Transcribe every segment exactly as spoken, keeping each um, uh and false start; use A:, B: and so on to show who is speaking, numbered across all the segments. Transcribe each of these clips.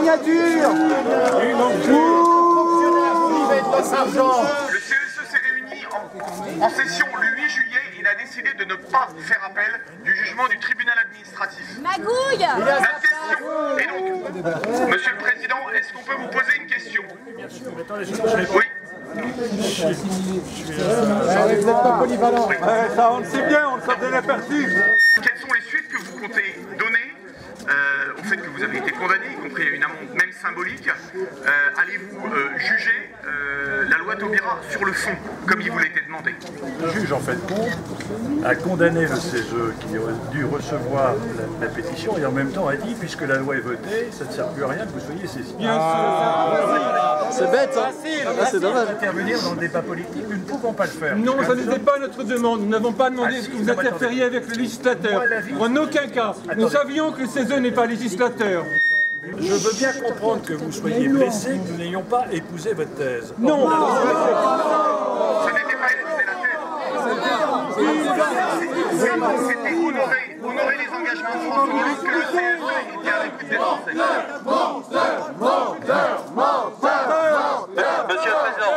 A: signature.
B: Le C E S E s'est réuni en, en session le huit juillet. Il a décidé de ne pas faire appel du jugement du tribunal administratif.
C: Magouille.
B: La question est donc, Monsieur le Président, est-ce qu'on peut vous poser une question? Oui.
A: Vous n'êtes pas polyvalent. Ça, on le sait bien, on le savait l'aperçu.
B: Quelles sont les suites que vous comptez donner euh, au fait que vous avez été condamné, y compris à une amende même symbolique? euh, Allez-vous euh, juger euh, la loi Taubira sur le fond, comme il vous l'était demandé?
D: Le juge, en fait, compte, a condamné le C E S E qui aurait dû recevoir la, la pétition et en même temps a dit, puisque la loi est votée, ça ne sert plus à rien que vous soyez saisi.
E: Ah, c'est bête, hein. Ah, c'est dommage.
D: Intervenir dans le débat politique, nous ne pouvons pas le faire.
F: Non, ça n'était pas notre demande. Nous n'avons pas demandé
D: Ah, si,
F: que vous
D: non,
F: interfériez avec le législateur. En aucun cas. Nous savions que le C E S E n'est pas législateur.
D: Je veux bien comprendre que vous soyez blessé, que nous n'ayons pas épousé votre thèse.
F: Non.
B: Ce n'était pas épouser la thèse. C'était honorer, honorer les engagements de François Hollande que le C E S E était à l'écoute des Français.
G: Monsieur le Président.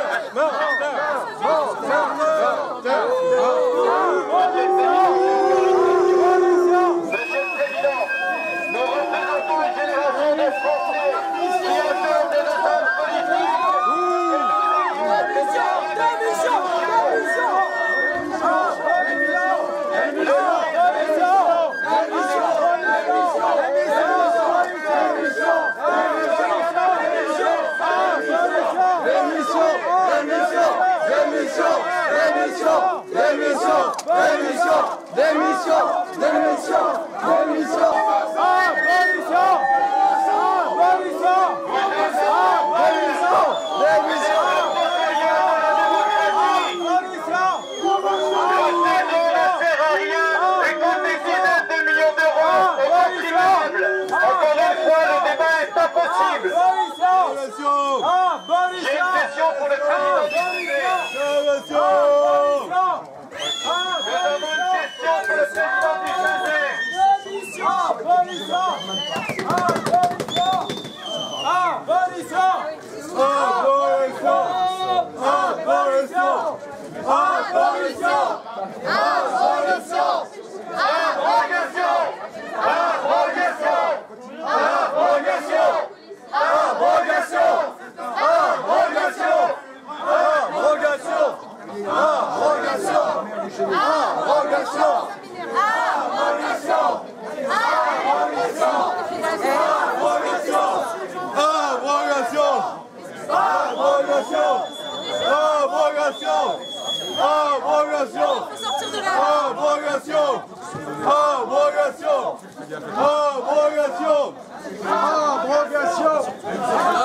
A: Abrogation. Abrogation. Abrogation.